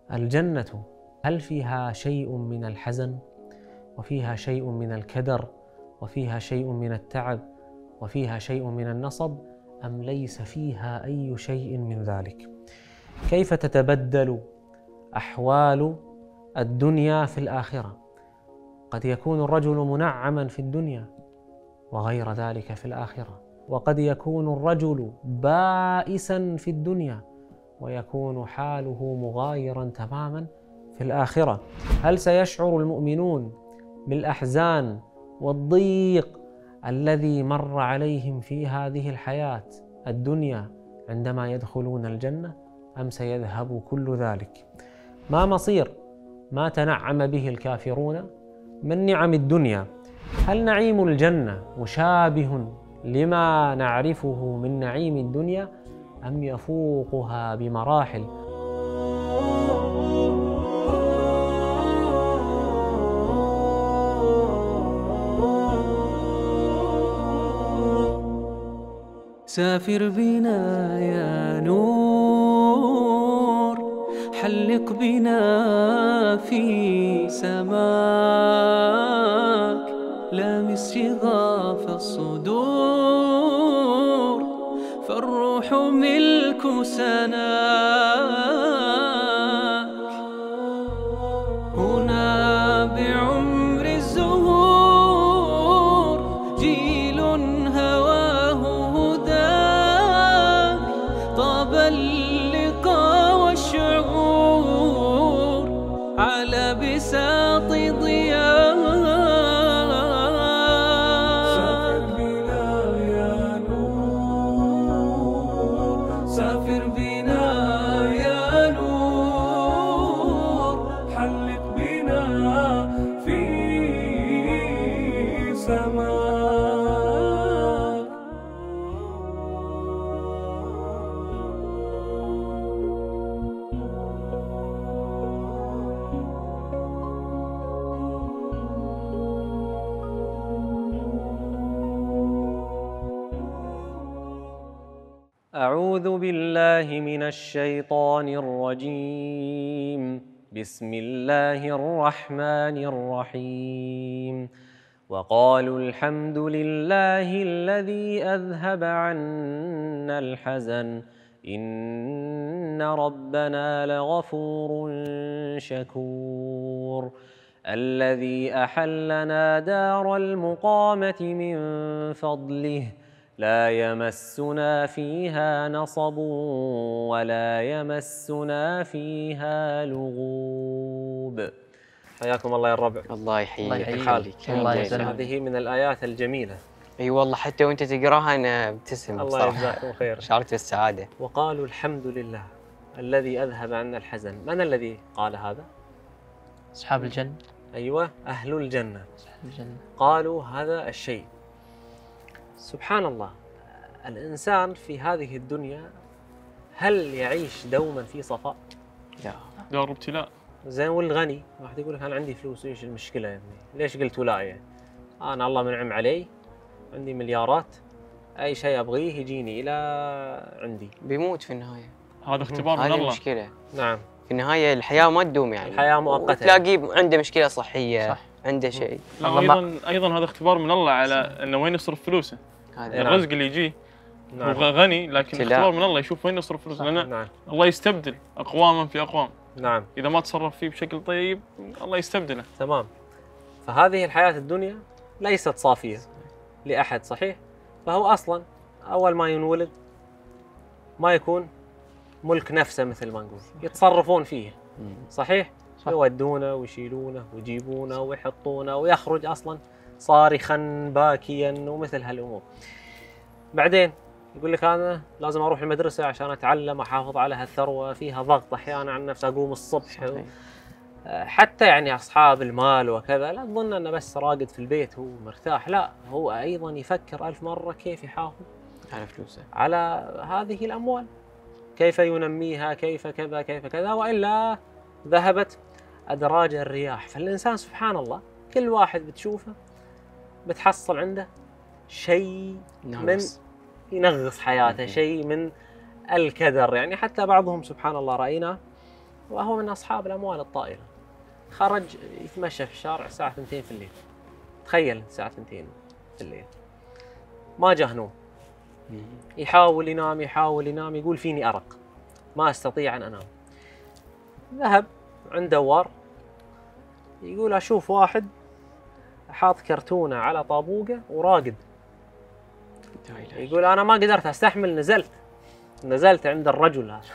الجنة هل فيها شيء من الحزن، وفيها شيء من الكدر، وفيها شيء من التعب، وفيها شيء من النصب، أم ليس فيها أي شيء من ذلك؟ كيف تتبدل أحوال الدنيا في الآخرة؟ قد يكون الرجل منعما في الدنيا وغير ذلك في الآخرة، وقد يكون الرجل بائسا في الدنيا ويكون حاله مغايرا تماما في الآخرة. هل سيشعر المؤمنون بالأحزان والضيق الذي مر عليهم في هذه الحياة الدنيا عندما يدخلون الجنة، أم سيذهب كل ذلك؟ ما مصير ما تنعم به الكافرون من نعم الدنيا؟ هل نعيم الجنة مشابه لما نعرفه من نعيم الدنيا، أم يفوقها بمراحل؟ سافر بنا يا نور، حلق بنا في سماك، لامس شغاف الصدور، فالروح ملك سناك. هنا بعمر الزهور جيل هواه هداك، طاب اللقاء والشعور على بساط ضياك. سافر بنا يا نور، حلق بنا في سماك. أعوذ بالله من الشيطان الرجيم. بسم الله الرحمن الرحيم. وقالوا الحمد لله الذي أذهب عنا الحزن إن ربنا لغفور شكور. الذي أحلنا دار المقامة من فضله لا يمسنا فيها نصب ولا يمسنا فيها لغوب. حياكم الله يا الربع. الله يحييك. الله يحييك. الله يسلمك. هذه من الآيات الجميلة. اي والله حتى وانت تقراها انا ابتسم الله بصراحه. يجزاكم خير. شعرت بالسعاده. وقالوا الحمد لله الذي أذهب عنا الحزن. من الذي قال هذا؟ أصحاب الجنة. أيوة، أهل الجنة. أصحاب الجنة قالوا هذا الشيء. سبحان الله، الإنسان في هذه الدنيا هل يعيش دوما في صفاء؟ لا، دار ابتلاء. زين، والغني واحد يقول لك أنا عندي فلوس، إيش المشكلة يا ابني؟ ليش قلت لا يعني؟ أنا الله منعم علي، عندي مليارات، أي شيء أبغيه يجيني إلى عندي. بيموت في النهايه. هذا اختبار من هذه الله. المشكله. نعم، في النهايه الحياه ما تدوم يعني. الحياة مؤقتة. تلاقيه عنده مشكله صحيه. صح. عنده شيء. لا، ايضا هذا اختبار من الله على انه وين يصرف فلوسه. هذا نعم. الرزق اللي يجيه هو نعم. غني، لكن ابتلاء. اختبار من الله يشوف وين يصرف فلوسه، لان نعم. الله يستبدل اقواما في اقوام. نعم، اذا ما تصرف فيه بشكل طيب الله يستبدله. تمام. فهذه الحياة الدنيا ليست صافية لأحد، صحيح؟ فهو أصلا أول ما ينولد ما يكون ملك نفسه مثل ما نقول، يتصرفون فيه، صحيح؟ صح. يودونه ويشيلونه ويجيبونه ويحطونه ويخرج أصلا صارخا باكيا ومثل هالأمور. بعدين يقول لك أنا لازم أروح المدرسة عشان أتعلم، أحافظ على هالثروة، فيها ضغط أحيانا عن نفسي، أقوم الصبح. صحيح. حتى يعني أصحاب المال وكذا لا تظن أنه بس راقد في البيت هو مرتاح، لا، هو أيضا يفكر 1000 مرة كيف يحافظ على فلوسه، على هذه الأموال، كيف ينميها، كيف كذا كيف كذا، وإلا ذهبت أدراج الرياح. فالإنسان سبحان الله كل واحد بتشوفه بتحصل عنده شيء من ينغص حياته، شيء من الكدر. يعني حتى بعضهم سبحان الله رأينا وهو من أصحاب الأموال الطائلة، خرج يتمشى في الشارع الساعة 2 في الليل. تخيل الساعة 2 في الليل ما جاه نوم، يحاول ينام يحاول ينام، يقول فيني أرق ما أستطيع أن أنام. ذهب عند دوار، يقول أشوف واحد حاط كرتونة على طابوقة وراقد. يقول أنا ما قدرت أستحمل، نزلت عند الرجل هذا،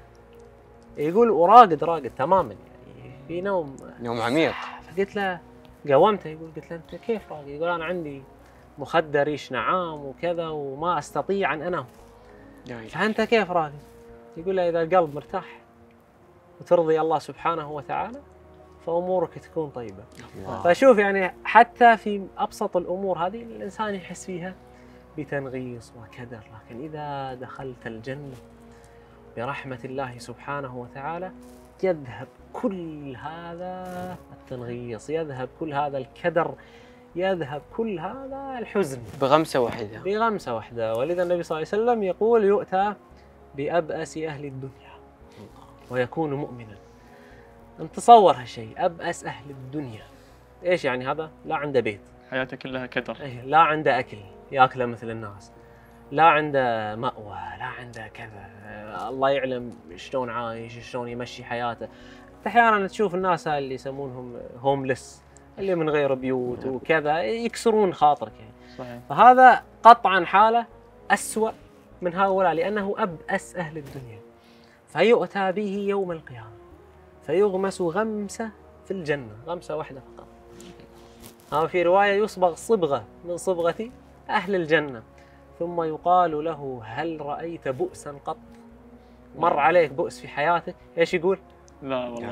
يقول وراقد تماما، يعني في نوم عميق. فقلت له قومته، يقول قلت له أنت كيف راقد؟ يقول أنا عندي مخدر ريش نعام وكذا وما أستطيع أن أنام. فأنت كيف راقد؟ يقول له إذا القلب مرتاح وترضي الله سبحانه وتعالى فأمورك تكون طيبة. فشوف يعني حتى في أبسط الأمور هذه الإنسان يحس فيها بتنغيص وكدر، لكن إذا دخلت الجنة برحمة الله سبحانه وتعالى يذهب كل هذا التنغيص، يذهب كل هذا الكدر، يذهب كل هذا الحزن بغمسة واحدة. ولذا النبي صلى الله عليه وسلم يقول يؤتى بأبأس أهل الدنيا ويكون مؤمنا. أنت تصور هالشيء، أبأس أهل الدنيا، إيش يعني هذا؟ لا عنده بيت، حياته كلها كدر، لا عنده أكل يأكله مثل الناس، لا عنده مأوى، لا عنده كذا، الله يعلم شلون عايش، شلون يمشي حياته. أحيانا تشوف الناس اللي يسمونهم هوملس، اللي من غير بيوت وكذا، يكسرون خاطرك يعني. صحيح. فهذا قطعا حالة أسوأ من هؤلاء، لأنه أبأس أهل الدنيا. فيؤتى به يوم القيامة فيغمس غمسة في الجنة، غمسة واحدة فقط. أو في رواية يصبغ صبغة من صبغة أهل الجنة، ثم يقال له هل رأيت بؤسا قط؟ مر عليك بؤس في حياتك؟ إيش يقول؟ لا والله.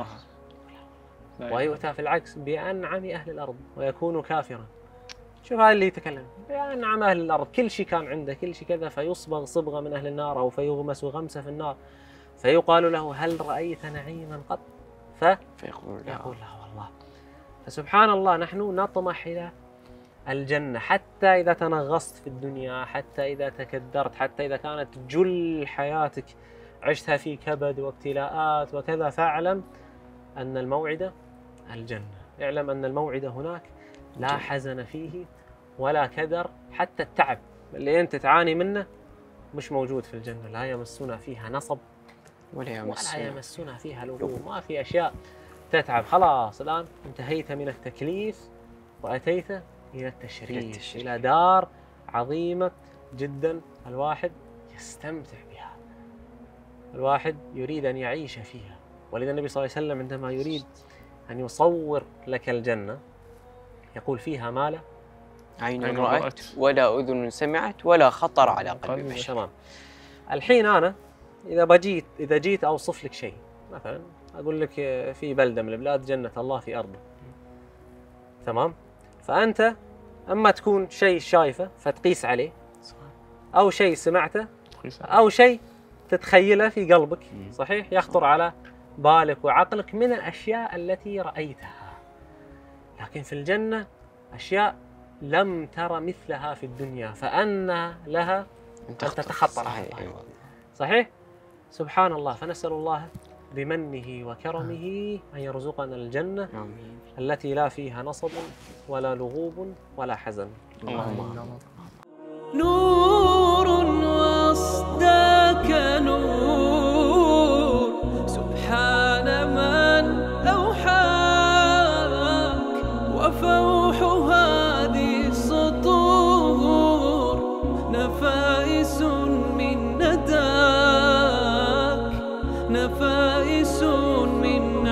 ويؤتى في العكس بأنعم أهل الأرض ويكون كافرا. شوف هذا اللي يتكلم بأنعم أهل الأرض، كل شيء كان عنده، كل شيء كذا، فيصبغ صبغة من أهل النار أو فيغمس غمسة في النار، فيقال له هل رأيت نعيما قط؟ فيقول لا والله. فسبحان الله نحن نطمح إلى الجنة، حتى إذا تنغصت في الدنيا، حتى إذا تكدرت، حتى إذا كانت جل حياتك عشتها في كبد وابتلاءات وكذا، فاعلم أن الموعد الجنة. اعلم أن الموعد هناك لا حزن فيه ولا كدر، حتى التعب اللي أنت تعاني منه مش موجود في الجنة. لا يمسنا فيها نصب ولا يمسنا فيها لغوب، ما في أشياء تتعب. خلاص الآن انتهيت من التكليف وأتيت إلى التشريف، إلى دار عظيمة جدا الواحد يستمتع بها، الواحد يريد أن يعيش فيها. ولذا النبي صلى الله عليه وسلم عندما يريد أن يصور لك الجنة يقول فيها ما لا عين رأت ولا أذن سمعت ولا خطر على قلب بشر. تمام. الحين أنا إذا جيت أوصف لك شيء، مثلا أقول لك في بلدة من البلاد جنة الله في أرضه، تمام؟ فأنت أما تكون شيء شايفه فتقيس عليه، أو شيء سمعته، أو شيء تتخيله في قلبك، صحيح؟ يخطر على بالك وعقلك من الأشياء التي رأيتها. لكن في الجنة أشياء لم تر مثلها في الدنيا، فأن لها أن تتخطر. صحيح؟ سبحان الله. فنسأل الله بمنه وكرمه أن يرزقنا الجنة التي لا فيها نصب ولا لغوب ولا حزن. اللهم نور وأصداك نور، سبحان من أوحاك، وفوح هذه السطور نفائس من نداك، نفائس من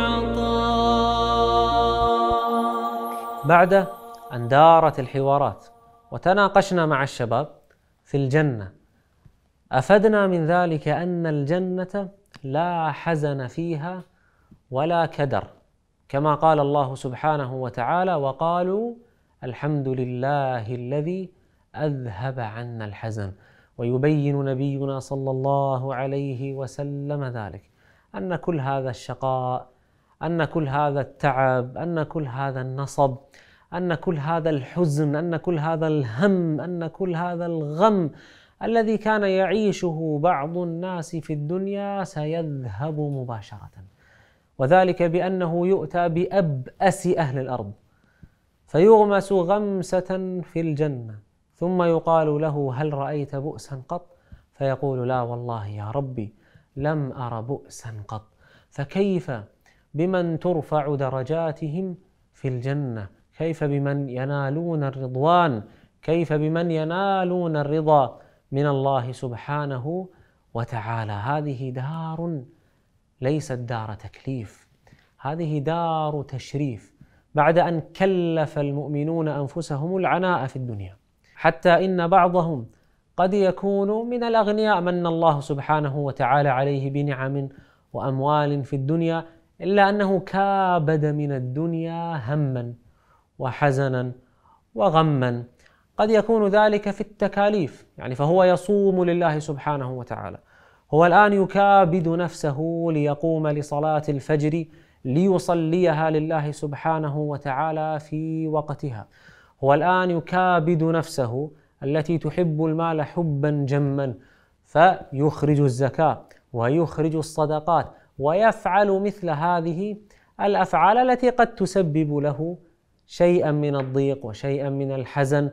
عطاك. بعد أن دارت الحوارات وتناقشنا مع الشباب في الجنة، أفدنا من ذلك أن الجنة لا حزن فيها ولا كدر، كما قال الله سبحانه وتعالى وقالوا الحمد لله الذي أذهب عنا الحزن. ويبين نبينا صلى الله عليه وسلم ذلك، أن كل هذا الشقاء، أن كل هذا التعب، أن كل هذا النصب، أن كل هذا الحزن، أن كل هذا الهم، أن كل هذا الغم الذي كان يعيشه بعض الناس في الدنيا سيذهب مباشرة. وذلك بأنه يؤتى بأبأس أهل الأرض فيغمس غمسة في الجنة، ثم يقال له: هل رأيت بؤسا قط؟ فيقول: لا والله يا ربي لم أر بؤسا قط. فكيف بمن ترفع درجاتهم في الجنة؟ كيف بمن ينالون الرضوان؟ كيف بمن ينالون الرضا من الله سبحانه وتعالى؟ هذه دار ليست دار تكليف، هذه دار تشريف، بعد أن كلف المؤمنون أنفسهم العناء في الدنيا، حتى إن بعضهم قد يكون من الأغنياء من الله سبحانه وتعالى عليه بنعم وأموال في الدنيا، إلا أنه كابد من الدنيا همًا وحزنا وغما. قد يكون ذلك في التكاليف، يعني فهو يصوم لله سبحانه وتعالى، هو الآن يكابد نفسه ليقوم لصلاة الفجر ليصليها لله سبحانه وتعالى في وقتها، هو الآن يكابد نفسه التي تحب المال حبا جما فيخرج الزكاة ويخرج الصدقات ويفعل مثل هذه الأفعال التي قد تسبب له شيئا من الضيق وشيئا من الحزن،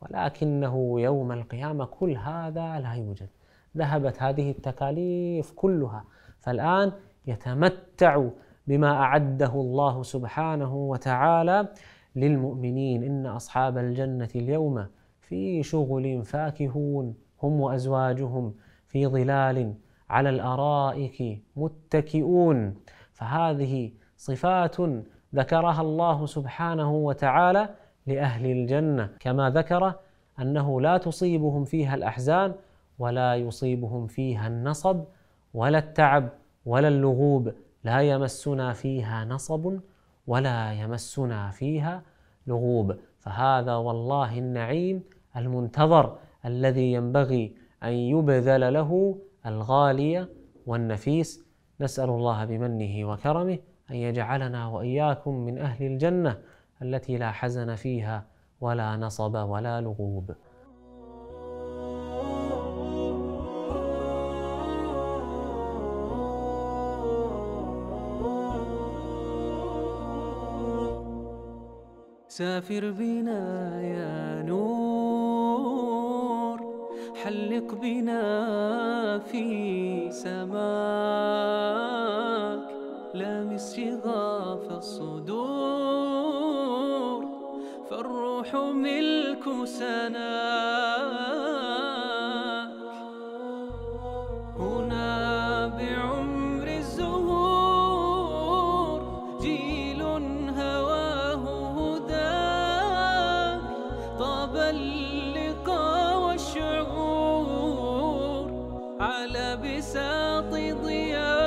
ولكنه يوم القيامة كل هذا لا يوجد، ذهبت هذه التكاليف كلها، فالآن يتمتع بما أعده الله سبحانه وتعالى للمؤمنين. إن أصحاب الجنة اليوم في شغل فاكهون هم وأزواجهم في ظلال على الأرائك متكئون. فهذه صفات ذكرها الله سبحانه وتعالى لأهل الجنة، كما ذكر أنه لا تصيبهم فيها الأحزان ولا يصيبهم فيها النصب ولا التعب ولا اللغوب، لا يمسنا فيها نصب ولا يمسنا فيها لغوب. فهذا والله النعيم المنتظر الذي ينبغي أن يبذل له الغالي والنفيس. نسأل الله بمنه وكرمه أن يجعلنا وإياكم من أهل الجنة التي لا حزن فيها ولا نصب ولا لغوب. سافر بنا يا نور، حلق بنا في سماك، لامس شغاف الصدور، فالروح ملك سناك. هنا بعمر الزهور جيل هواه هداك، طاب اللقاء والشعور على بساط ضياك.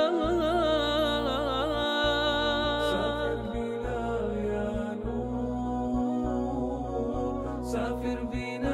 سافر بنا